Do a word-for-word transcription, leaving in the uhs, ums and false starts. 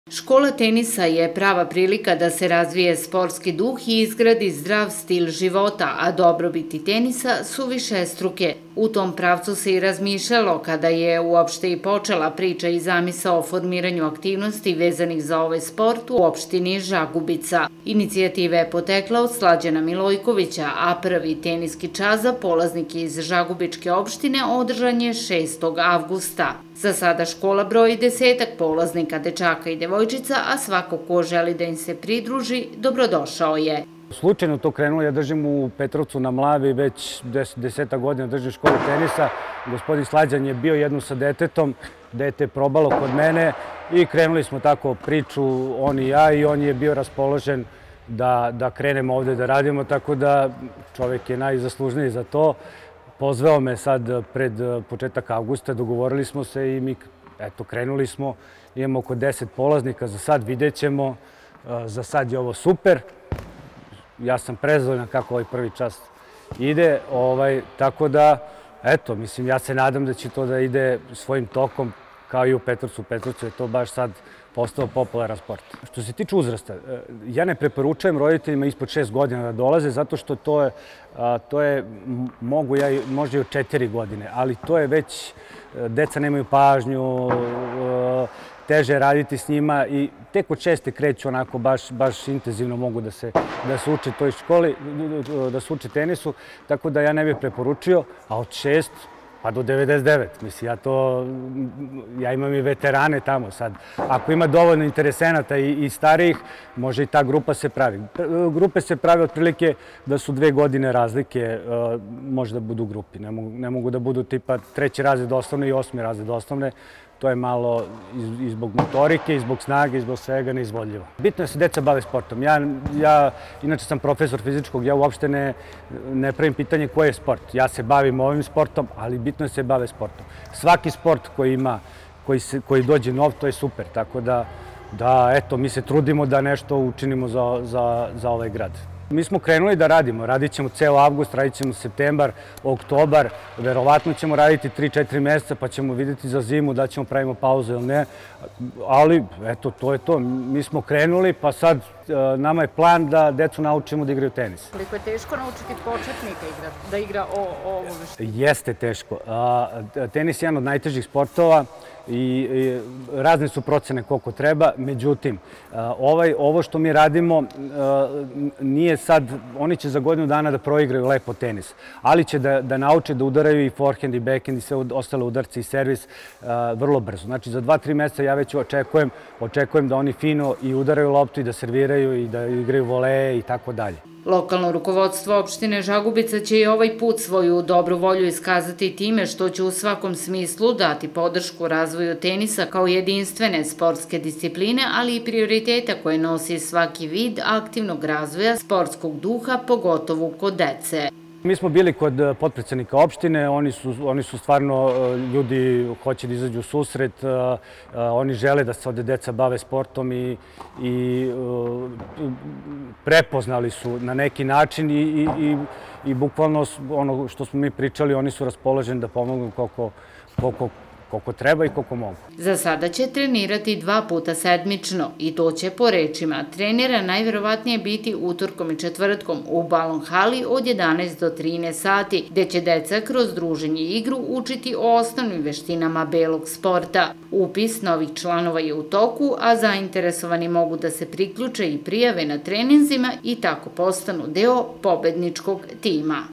Škola tenisa je prava prilika da se razvije sportski duh i izgradi zdrav stil života, a dobrobiti tenisa su višestruke. U tom pravcu se i razmišljalo kada je uopšte i počela priča i zamisao o formiranju aktivnosti vezanih za ovaj sport u opštini Žagubica. Inicijativa je potekla od Slađana Milojkovića, a prvi teniski čas za polaznike iz Žagubičke opštine održan je šestog avgusta. Za sada škola broji desetak polaznika, dečaka i devojčica, a svako ko želi da im se pridruži, dobrodošao je. Slučajno to krenulo, ja držim u Petrovcu na Mlavi, već deseta godina držim školu tenisa. Gospodin Slađan je bio jednu sa detetom, dete je probalo kod mene i krenuli smo tako priču, on i ja, i on je bio raspoložen da, da krenemo ovde da radimo, tako da čovek je najzaslužniji za to. Pozvao me sad pred početak avgusta, dogovorili smo se i mi, eto, krenuli smo. Imamo oko deset polaznika, za sad vidjet ćemo, za sad je ovo super. Ja sam prezadovoljan kako ovaj prvi čas ide, ovaj, tako da, eto, mislim, ja se nadam da će to da ide svojim tokom, kao i u Petrovcu. U Petrovcu je to baš sad postao popularan sport. Što se tiče uzrasta, ja ne preporučujem roditeljima ispod šest godina da dolaze, zato što to je, to je mogu ja možda i od četiri godine, ali to je već, deca nemaju pažnju, teže je raditi s njima i tek od šeste kreću onako baš, baš intenzivno mogu da se, da se uče toj školi, da se uče tenisu, tako da ja ne bih preporučio, a od šest pa do devedeset devet. Mislim, ja to, ja imam i veterane tamo sad. Ako ima dovoljno interesenata i, i starijih, može i ta grupa se pravi. Grupe se prave otprilike da su dve godine razlike, može da budu grupi. Ne mogu, ne mogu da budu tipa treći razred osnovne i osmi razred osnovne. To je malo i zbog motorike, i zbog snage, i zbog svega neizvodljivo. Bitno je da se deca bave sportom. Ja, ja inače sam profesor fizičkog, ja uopšte ne, ne pravim pitanje koji je sport. Ja se bavim ovim sportom, ali bitno je da se bave sportom. Svaki sport koji ima, koji, se, koji dođe nov, to je super. Tako da, da, eto, mi se trudimo da nešto učinimo za, za, za ovaj grad. Mi smo krenuli da radimo, radit ćemo ceo avgust, radit ćemo septembar, oktobar, verovatno ćemo raditi tri četiri meseca pa ćemo vidjeti za zimu da ćemo pravimo pauzu ili ne, ali eto, to je to. Mi smo krenuli pa sad nama je plan da decu naučimo da igraju tenis. Koliko je teško naučiti početnika da igra ovo? Jeste teško. Tenis je jedan od najtežih sportova i razne su procene koliko treba, međutim, ovaj, ovo što mi radimo nije sad, oni će za godinu dana da proigraju lepo tenis, ali će da, da nauče da udaraju i forehand i backhand i sve ostale udarce i servis vrlo brzo. Znači, za dva tri meseca ja već očekujem, očekujem da oni fino i udaraju loptu i da serviraju i da igraju voleje i tako dalje. Lokalno rukovodstvo opštine Žagubica će i ovaj put svoju dobru volju iskazati time što će u svakom smislu dati podršku razvoju tenisa kao jedinstvene sportske discipline, ali i prioriteta koje nosi svaki vid aktivnog razvoja sportskog duha, pogotovo kod dece. Mi smo bili kod potpredsednika opštine, oni su, oni su stvarno, ljudi hoće da izađu u susret, oni žele da se ovde deca bave sportom i, i prepoznali su na neki način i, i, i, i bukvalno ono što smo mi pričali, oni su raspoloženi da pomognu koliko, koliko koliko treba i koliko mogu. Za sada će trenirati dva puta sedmično i to će po rečima trenera najverovatnije biti utorkom i četvrtkom u balon hali od jedanaest do trinaest sati, gde će deca kroz druženje i igru učiti o osnovnim veštinama belog sporta. Upis novih članova je u toku, a zainteresovani mogu da se priključe i prijave na treninzima i tako postanu deo pobedničkog tima.